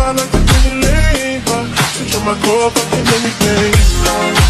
like to do the labor. Switch on my core, fucking anything.